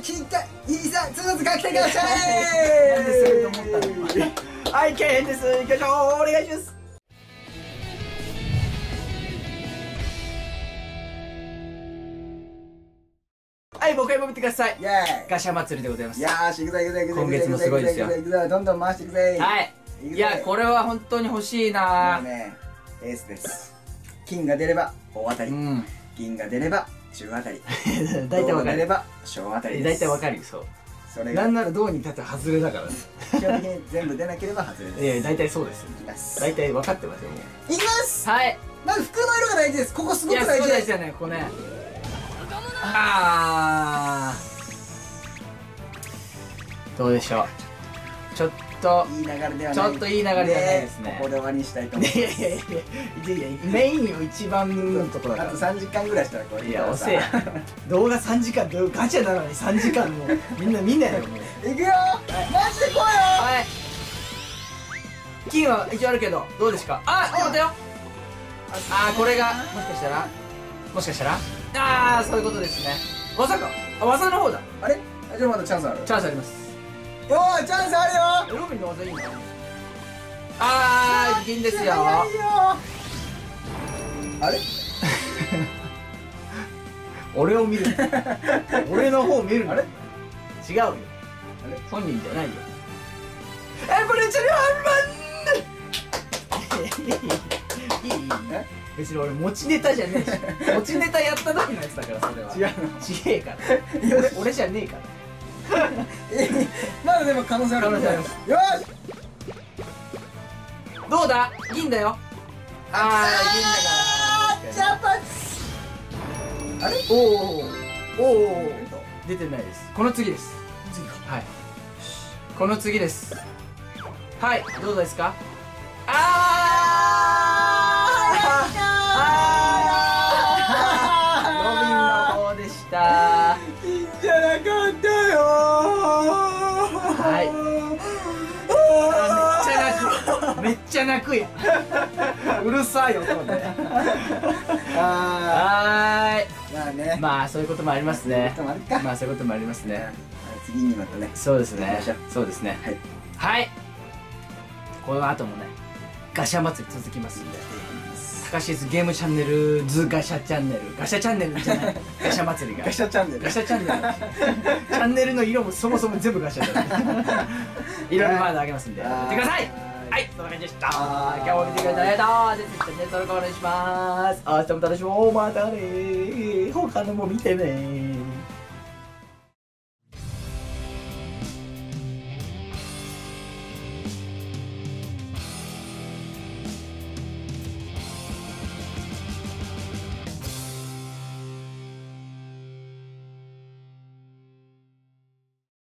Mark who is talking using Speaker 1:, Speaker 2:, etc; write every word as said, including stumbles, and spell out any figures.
Speaker 1: 金かいざつづつかけてください。
Speaker 2: なんでそれと思ったの。はい、けんです。行きましょう。お願いします。はい、もう一回見てください。
Speaker 1: イエーイ。
Speaker 2: ガシャ祭りでございます。
Speaker 1: よーし、いくぞいくぞいくぞ。
Speaker 2: 今月もすごいですよ。
Speaker 1: いくぞ、どんどん回していくぜ。
Speaker 2: はい。いや、これは本当に欲しいな。
Speaker 1: もうね、エースです。金が出れば大当たり。銀が出れば中当たり。
Speaker 2: 大体わかる。
Speaker 1: 出れば小当たり。
Speaker 2: 大体わかるよ、そう。
Speaker 1: それが。
Speaker 2: なんならどうに立って外れだからね。
Speaker 1: 基本的に全部出なければ外れです。
Speaker 2: いや、大体そうです。大体分かってますよ、もう。
Speaker 1: いきます。
Speaker 2: はい。
Speaker 1: まず服の色が大事です。ここすごく大事です。
Speaker 2: いや、そうですよね、ここね。あー。どうでしょう。ちょっと
Speaker 1: いい流れではない。
Speaker 2: ちょっといい流れではないですね。
Speaker 1: ここで終わりにしたいと思います。いやいやいや
Speaker 2: いや、メインを一番のところだから。
Speaker 1: あとさんじかんぐらいしたらこれ。
Speaker 2: いや、遅えや。動画さんじかん、ガチャなのにさんじかんもみんな見ないよ、もう。
Speaker 1: いくよ。マジで来いよ。
Speaker 2: はい。金は一応あるけど、どうですか。あ、待てよ。あー、これがもしかしたらもしかしたらああ、そういうことですね。技か。あ、技の方だ。
Speaker 1: あれ、じゃあまだチャンスある。
Speaker 2: チャンスあります。
Speaker 1: よー、チャンスあるよ。
Speaker 2: ロビンの技いいな。あー、銀ですよ。
Speaker 1: あれ
Speaker 2: 俺を見る。俺の方見るの。
Speaker 1: あれ
Speaker 2: 違うよ。本人じゃないよ。え、これちょっといいいい。別に俺持ちネタじゃねえし、持ちネタやった時のやつだから、それは。違うの。ちげえから。俺、俺じゃねえから。
Speaker 1: まだでも可能性ある。
Speaker 2: 可能性あります。
Speaker 1: よし。
Speaker 2: どうだ、銀だよ。あー、銀だから。
Speaker 1: ジャパン。あれ、
Speaker 2: おおおお、出てないです。この次です。次か。はい。この次です。はい、どうですか。ああ、ロビンの方でした。
Speaker 1: いいんじゃなかったよ。
Speaker 2: はい。めっちゃ泣く。めっちゃ泣くやん。うるさい音で。はーい。
Speaker 1: まあね。
Speaker 2: まあそういうこともありますね。まあそういうこともありますね。
Speaker 1: 次にまたね。
Speaker 2: そうですね。そうですね。はい。はい。この後もね、ガシャ祭り続きますんで。タカシズゲームチャンネルズガシャチャンネル、ガシャチャンネルじゃない。ガシャ祭りが。
Speaker 1: ガシャチャンネル。
Speaker 2: ガシャチャンネル。チャンネルの色もそもそも全部ガシャだ。いろいろまだあげますんで、見てください。はい、そんな感じでした。今日も見てくれてありがとう。ぜひチャンネル登録お願いします。明日も楽しもう。またね。他のも見てね。